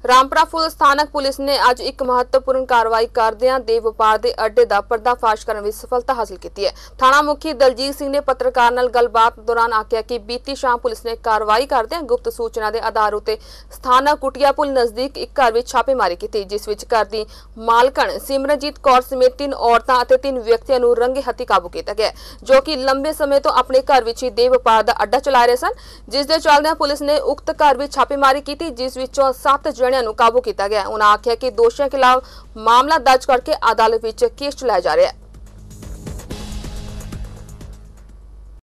ਰਾਮਪੁਰਾ ਫੁੱਲ ਸਥਾਨਕ ਪੁਲਿਸ ਨੇ ਅੱਜ ਇੱਕ ਮਹੱਤਵਪੂਰਨ ਕਾਰਵਾਈ ਕਰਦਿਆਂ ਦੇ ਵਪਾਰ ਦੇ ਅੱਡੇ ਦਾ ਪਰਦਾਫਾਸ਼ ਕਰਨ ਵਿੱਚ ਸਫਲਤਾ ਹਾਸਲ ਕੀਤੀ ਹੈ। ਥਾਣਾ ਮੁਖੀ ਦਲਜੀਤ ਸਿੰਘ ਨੇ ਪੱਤਰਕਾਰ ਨਾਲ ਗੱਲਬਾਤ ਦੌਰਾਨ ਆਖਿਆ ਕਿ ਬੀਤੀ ਸ਼ਾਮ ਪੁਲਿਸ ਨੇ ਕਾਰਵਾਈ ਕਰਦਿਆਂ ਗੁਪਤ ਸੂਚਨਾ ਦੇ ਆਧਾਰ ਉੱਤੇ ਸਥਾਨਕ ਕੁਟਿਆ ਪੁਲ ਨਜ਼ਦੀਕ ਇੱਕ ਘਰ ਵਿੱਚ ਛਾਪੇਮਾਰੀ ਕੀਤੀ, ਜਿਸ ਵਿੱਚ ਘਰ ਦੀ ਮਾਲਕਣ ਸਿਮਰਨਜੀਤ ਕੌਰ ਸਮੇਤ 3 ਔਰਤਾਂ ਅਤੇ 3 ਵਿਅਕਤੀਆਂ ਨੂੰ ਰੰਗੇ ਹੱਥੀਂ ਕਾਬੂ ਕੀਤਾ ਗਿਆ, ਜੋ ਕਿ ਲੰਬੇ ਸਮੇਂ ਤੋਂ ਆਪਣੇ ਘਰ ਵਿੱਚ ਹੀ ਦੇ ਵਪਾਰ ਦਾ ਅੱਡਾ ਚਲਾ ਰਹੇ ਸਨ। ਜਿਸ ਦੇ ਚੱਲਦਿਆਂ ਪੁਲਿਸ ਨੇ ਉਕਤ ਘਰ ਵਿੱਚ ਛਾਪੇਮਾਰੀ ਕੀਤੀ, ਜਿਸ ਵਿੱਚੋਂ 7 ਜਣਿਆਂ ਨੂੰ ਕਾਬੂ ਕੀਤਾ ਗਿਆ। उन्होंने आख्या कि दोषियों के खिलाफ मामला दर्ज करके अदालत में केस चलाया जा रहा है।